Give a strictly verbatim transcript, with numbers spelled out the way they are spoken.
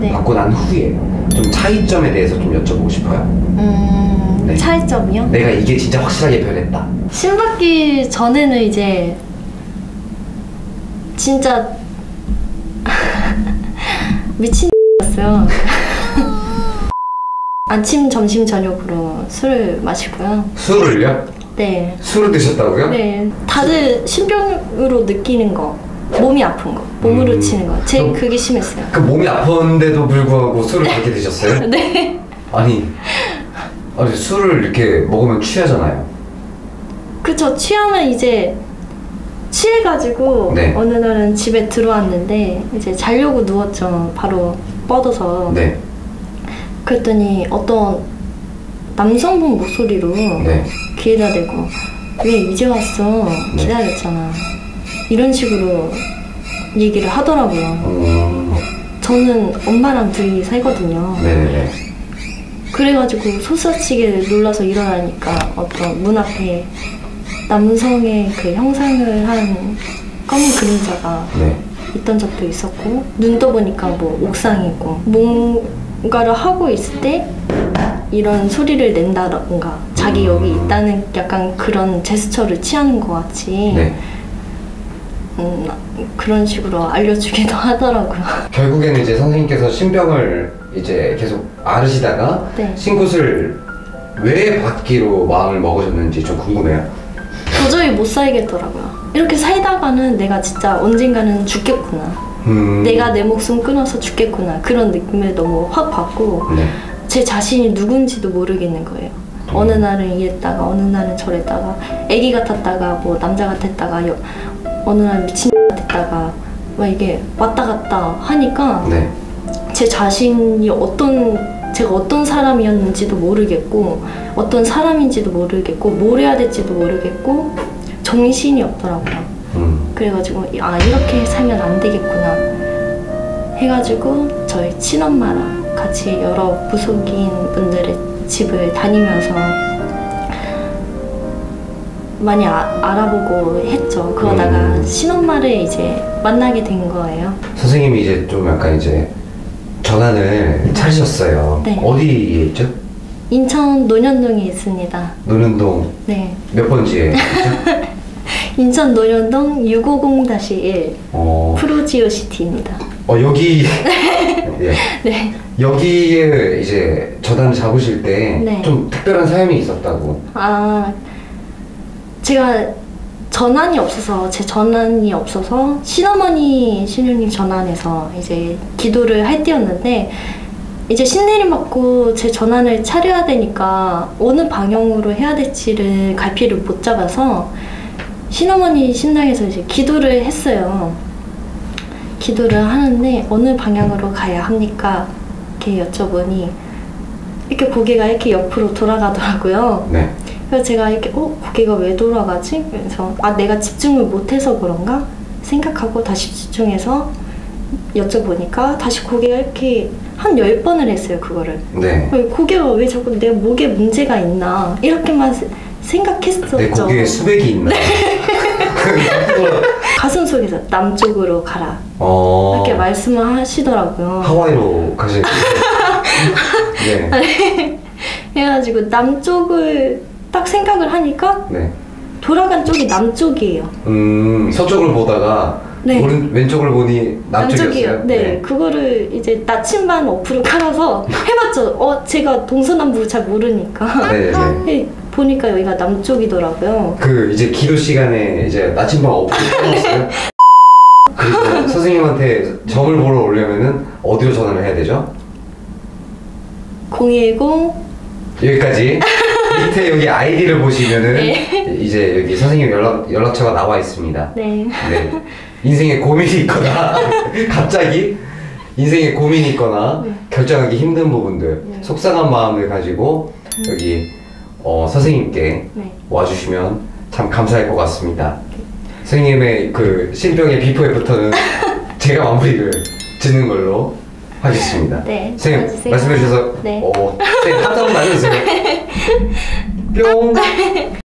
네. 받고 난 후에 좀 차이점에 대해서 좀 여쭤보고 싶어요. 음, 네. 차이점이요? 내가 이게 진짜 확실하게 변했다. 심 받기 전에는 이제 진짜 미친 였어요. 아침, 점심, 저녁으로 술을 마시고요. 술을요? 네. 술을 드셨다고요? 네. 다들 신병으로 느끼는 거, 몸이 아픈 거, 몸으로 음. 치는 거. 제 그럼- 그게 심했어요. 그 몸이 아픈데도 불구하고 술을 그렇게 드셨어요? 네. 아니, 아니 술을 이렇게 먹으면 취하잖아요. 그쵸. 취하면 이제 취해가지고 네. 어느 날은 집에 들어왔는데 이제 자려고 누웠죠. 바로 뻗어서. 네. 그랬더니 어떤 남성분 목소리로 네. 귀에다 대고 왜 이제 왔어? 기다렸잖아. 이런 식으로 얘기를 하더라고요. 음. 저는 엄마랑 둘이 살거든요. 네네네. 그래가지고 소스라치게 놀라서 일어나니까 어떤 문 앞에 남성의 그 형상을 한 검은 그림자가 네. 있던 적도 있었고, 눈 떠보니까 뭐 옥상이고, 뭔가를 하고 있을 때 이런 소리를 낸다던가 자기 여기 있다는 약간 그런 제스처를 취하는 것 같이 네. 음, 그런 식으로 알려주기도 하더라고요. 결국에는 이제 선생님께서 신병을 이제 계속 앓으시다가 네. 신굿을 왜 받기로 마음을 먹으셨는지 좀 궁금해요. 도저히 못 살겠더라고요. 이렇게 살다가는 내가 진짜 언젠가는 죽겠구나. 음. 내가 내 목숨 끊어서 죽겠구나. 그런 느낌을 너무 확 받고 네. 제 자신이 누군지도 모르겠는 거예요. 음. 어느 날은 이랬다가 어느 날은 저랬다가 애기 같았다가 뭐 남자 같았다가 여, 어느 날 미친 같았다가 막 이게 왔다 갔다 하니까 네. 제 자신이 어떤 제가 어떤 사람이었는지도 모르겠고 어떤 사람인지도 모르겠고 뭘 해야 될지도 모르겠고 정신이 없더라고요. 음. 그래가지고 아 이렇게 살면 안 되겠구나 해가지고 저희 친엄마랑 같이 여러 무속인 분들의 집을 다니면서 많이 아, 알아보고 했죠. 그러다가 음. 친엄마를 이제 만나게 된 거예요. 선생님이 이제 좀 약간 이제 전환을 차리셨어요. 네. 어디에 있죠? 인천 논현동에 있습니다. 논현동 네. 몇 번지에 있죠? 인천 논현동 육오공 일 어, 프로지오시티입니다. 어 여기 예. 네. 여기에 이제 전환을 잡으실 때 좀 네. 특별한 사연이 있었다고. 아, 제가 전환이 없어서, 제 전환이 없어서, 신어머니 신령님 전환해서 이제 기도를 할 때였는데, 이제 신내림 받고 제 전환을 차려야 되니까 어느 방향으로 해야 될지를 갈피를 못 잡아서, 신어머니 신당에서 이제 기도를 했어요. 기도를 하는데, 어느 방향으로 가야 합니까? 이렇게 여쭤보니, 이렇게 고개가 이렇게 옆으로 돌아가더라고요. 네. 그래서 제가 이렇게 어? 고개가 왜 돌아가지? 그래서 아 내가 집중을 못해서 그런가? 생각하고 다시 집중해서 여쭤보니까 다시 고개가 이렇게 한 열 번을 했어요 그거를. 네. 고개가 왜 자꾸 내 목에 문제가 있나 이렇게만 세- 생각했었죠. 내 고개에 수백이 있나? 가슴 속에서 남쪽으로 가라 어. 이렇게 말씀을 하시더라고요. 하와이로 가실 때. 네. 해가지고 남쪽을 딱 생각을 하니까 네. 돌아간 쪽이 남쪽이에요. 음, 서쪽을 보다가 네. 오른 왼쪽을 보니 남쪽이었어요. 네. 그거를 이제 나침반 어플을 깔아서 해봤죠. 어, 제가 동서남북 잘 모르니까. 네. 네. 네, 보니까 여기가 남쪽이더라고요. 그 이제 기도 시간에 이제 나침반 어플 끊었어요. 그리고 선생님한테 점을 보러 오려면은 어디로 전화를 해야 되죠? 공일공 여기까지. 밑에 여기 아이디를 보시면은 네. 이제 여기 선생님 연락 연락처가 나와 있습니다. 네. 네. 인생에 고민이 있거나 갑자기 인생에 고민이 있거나 네. 결정하기 힘든 부분들, 네. 속상한 마음을 가지고 여기 어, 선생님께 네. 와주시면 참 감사할 것 같습니다. 선생님의 그 신병의 비포 애프터는 제가 마무리를 짓는 걸로 하겠습니다. 네. 선생님 와주세요. 말씀해 주셔서 네. 어, 선생님 한번 맞으세요. 뿅.